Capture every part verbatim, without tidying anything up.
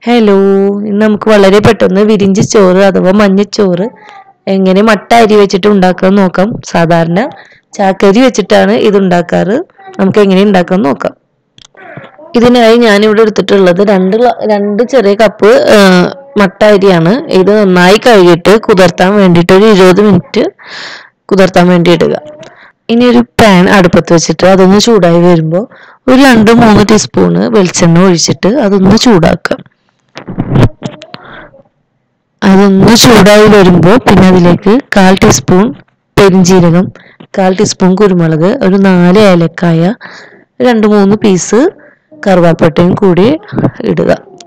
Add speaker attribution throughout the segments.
Speaker 1: Hello, ഇന്ന് നമുക്ക് വളരെ പെട്ടെന്ന് വിരിഞ്ചി ചോറ് അഥവാ മഞ്ഞച്ചോറ് എങ്ങനെ മട്ട അരി വെച്ചിട്ട് ഉണ്ടാക്കാൻ നോക്കാം. സാധാരണ ചാക്കരി വെച്ചിട്ടാണ് ഇത് ഉണ്ടാക്കാറ്. നമുക്ക് എങ്ങനെ ഉണ്ടാക്കാൻ നോക്കാം. ഇതിനായി ഞാനിവിടെ എടുത്തിട്ടുള്ളത് രണ്ട് രണ്ട് ചെറിയ കപ്പ് മട്ട അരിയാണ്. ഇത് നന്നായി കഴുകിയിട്ട് കുതിർത്താൻ വേണ്ടിയിട്ട് ഒരു ഇരുപത് മിനിറ്റ് കുതിർത്താൻ വേണ്ടി ഇടുക. ഇനി ഒരു പാൻ അടുപ്പത്ത് വെച്ചിട്ട് അതൊന്ന് ചൂടായി വരുമ്പോൾ ഒരു രണ്ട് മൂന്ന് ടീസ്പൂണ് വെളിച്ചെണ്ണ ഒഴിച്ചിട്ട് അതൊന്ന് ചൂടാക്കുക. അതൊന്ന് ചൂടായി വരുമ്പോൾ പിന്നെ അതിലേക്ക് കാൽ ടീസ്പൂൺ പെരിഞ്ജീരകം, കാൽ ടീസ്പൂൺ കുരുമുളക്, ഒരു നാല് ഏലക്കായ, രണ്ട് മൂന്ന് പീസ് കറുവാപ്പട്ടയും കൂടി ഇടുക.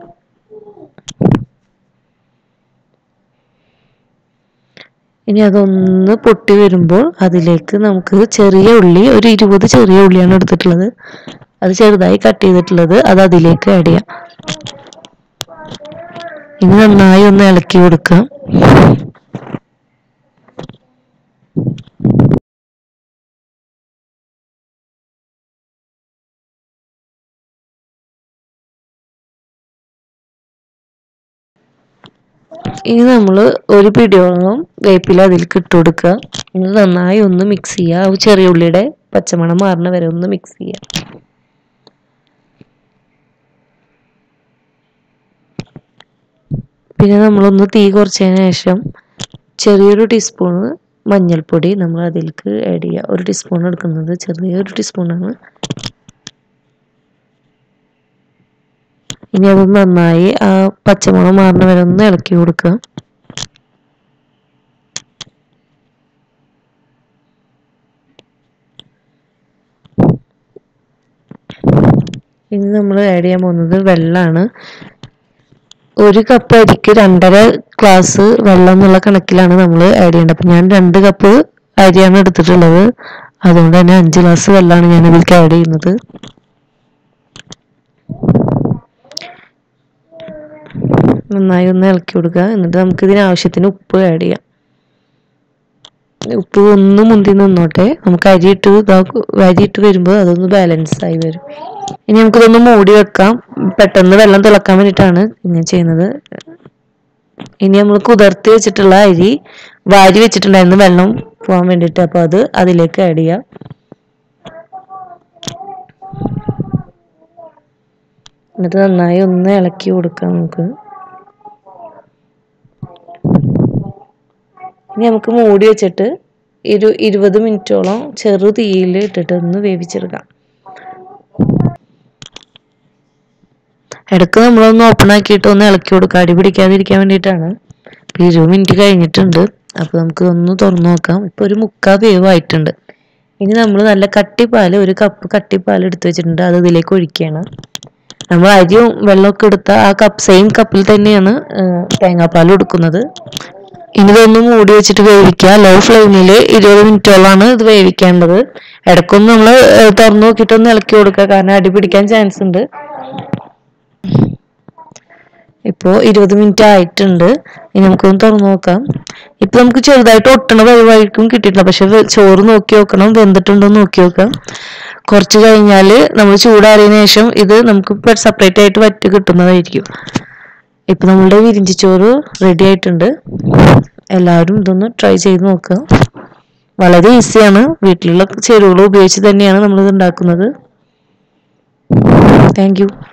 Speaker 1: ഇനി അതൊന്ന് പൊട്ടി വരുമ്പോൾ അതിലേക്ക് നമുക്ക് ചെറിയ ഉള്ളി, ഒരു ഇരുപത് ചെറിയ ഉള്ളിയാണ് എടുത്തിട്ടുള്ളത്, അത് ചെറുതായി കട്ട് ചെയ്തിട്ടുള്ളത്, അത് അതിലേക്ക് ആഡ് ചെയ്യാം. ഇനി നന്നായി ഒന്ന് ഇളക്കി കൊടുക്കാം. ഇനി നമ്മൾ ഒരു പിടിയോളം വേപ്പില അതിലേക്ക് ഇട്ട് കൊടുക്കുക. ഇനി നന്നായി ഒന്ന് മിക്സ് ചെയ്യുക. ചെറിയ ഉള്ളിയുടെ പച്ചമണം മാറുന്ന വരെ ഒന്ന് മിക്സ് ചെയ്യുക. പിന്നെ നമ്മളൊന്ന് തീ കുറച്ചതിന് ശേഷം ചെറിയൊരു ടീസ്പൂണ് മഞ്ഞൾപ്പൊടി നമ്മൾ അതിലേക്ക് ആഡ് ചെയ്യുക. ഒരു ടീസ്പൂൺ എടുക്കുന്നത്, ചെറിയൊരു ടീസ്പൂണാണ്. ഇനി അത് നന്നായി ആ പച്ചമുളക് മാറുന്ന വരെ ഒന്ന് ഇളക്കി കൊടുക്കുക. ഇനി നമ്മൾ ആഡ് ചെയ്യാൻ പോകുന്നത് വെള്ളമാണ്. ഒരു കപ്പ് അരിക്ക് രണ്ടര ഗ്ലാസ് വെള്ളം എന്നുള്ള കണക്കിലാണ് നമ്മൾ ആഡ് ചെയ്യേണ്ടത്. അപ്പം ഞാൻ രണ്ട് കപ്പ് അരിയാണ് എടുത്തിട്ടുള്ളത്, അതുകൊണ്ട് തന്നെ അഞ്ച് ഗ്ലാസ് വെള്ളമാണ് ഞാൻ ഇതിലേക്ക് ആഡ് ചെയ്യുന്നത്. നന്നായി ഒന്ന് ഇളക്കി കൊടുക്കുക. എന്നിട്ട് നമുക്ക് ഇതിന് ആവശ്യത്തിന് ഉപ്പ് ആഡ് ചെയ്യാം. ഉപ്പ് ഒന്ന് മുന്തി നിന്നോട്ടെ. നമുക്ക് അരിയിട്ട് അരിയിട്ട് വരുമ്പോൾ അതൊന്ന് ബാലൻസ് ആയി വരും. ഇനി നമുക്കിതൊന്ന് മൂടി വെക്കാം. പെട്ടെന്ന് വെള്ളം തിളക്കാൻ വേണ്ടിയിട്ടാണ് ഇങ്ങനെ ചെയ്യുന്നത്. ഇനി നമ്മൾ കുതിർത്തി വെച്ചിട്ടുള്ള അരി വാരി വെച്ചിട്ടുണ്ടായിരുന്നു വെള്ളം പോകാൻ വേണ്ടിയിട്ട്, അപ്പോൾ അത് അതിലേക്ക് ആഡ് ചെയ്യാം. എന്നിട്ട് നന്നായി ഒന്ന് ഇളക്കി കൊടുക്കാം നമുക്ക്. ഇനി നമുക്ക് മൂടി വെച്ചിട്ട് ഇരു ഇരുപത് മിനിറ്റോളം ചെറു തീയിൽ ഇട്ടിട്ട് ഒന്ന് വേവിച്ചെടുക്കാം. ഇടയ്ക്ക് നമ്മളൊന്ന് ഓപ്പൺ ആക്കിയിട്ട് ഒന്ന് ഇളക്കി കൊടുക്കുക, അടി പിടിക്കാതിരിക്കാൻ വേണ്ടിയിട്ടാണ്. ഇപ്പോൾ ഇരുപത് മിനിറ്റ് കഴിഞ്ഞിട്ടുണ്ട്. അപ്പോൾ നമുക്ക് ഒന്ന് തുറന്നു നോക്കാം. ഇപ്പോൾ ഒരു മുക്കാൽ വേവായിട്ടുണ്ട്. ഇനി നമ്മൾ നല്ല കട്ടിപ്പാൽ, ഒരു കപ്പ് കട്ടിപ്പാൽ എടുത്ത് വെച്ചിട്ടുണ്ട്, അത് ഇതിലേക്ക് ഒഴിക്കുകയാണ്. നമ്മൾ അരിയും വെള്ളമൊക്കെ എടുത്ത ആ കപ്പ് സെയിം കപ്പിൽ തന്നെയാണ് തേങ്ങാപ്പാൽ എടുക്കുന്നത്. ഇനി ഇതൊന്ന് മൂടി വെച്ചിട്ട് വേവിക്കുക. ലോ ഫ്ലെയിമിൽ ഇരുപത് മിനിറ്റോളാണ് ഇത് വേവിക്കേണ്ടത്. ഇടയ്ക്കൊന്ന് നമ്മൾ തുറന്നു നോക്കിയിട്ടൊന്ന് ഇളക്കി കൊടുക്കുക, കാരണം അടി പിടിക്കാൻ ചാൻസ് ഉണ്ട്. ഇപ്പോൾ ഇരുപത് മിനിറ്റ് ആയിട്ടുണ്ട്. ഇനി നമുക്കൊന്ന് തുറന്നു നോക്കാം. ഇപ്പം നമുക്ക് ചെറുതായിട്ട് ഒട്ടണ പരിവായിരിക്കും കിട്ടിയിട്ടില്ല, പക്ഷെ ചോറ് നോക്കി നോക്കണം, വെന്തിട്ടുണ്ടോ എന്ന് നോക്കി നോക്കാം. കുറച്ച് കഴിഞ്ഞാൽ നമ്മൾ ചൂടാറിയതിന് ശേഷം ഇത് നമുക്ക് സെപ്പറേറ്റ് ആയിട്ട് വറ്റി കിട്ടുന്നതായിരിക്കും. ഇപ്പം നമ്മളുടെ വിരിഞ്ചിച്ചോറ് റെഡി ആയിട്ടുണ്ട്. എല്ലാവരും ഇതൊന്ന് ട്രൈ ചെയ്ത് നോക്കുക. വളരെ ഈസിയാണ്. വീട്ടിലുള്ള ചേരുവകൾ ഉപയോഗിച്ച് തന്നെയാണ് നമ്മളിത് ഉണ്ടാക്കുന്നത്. Thank U.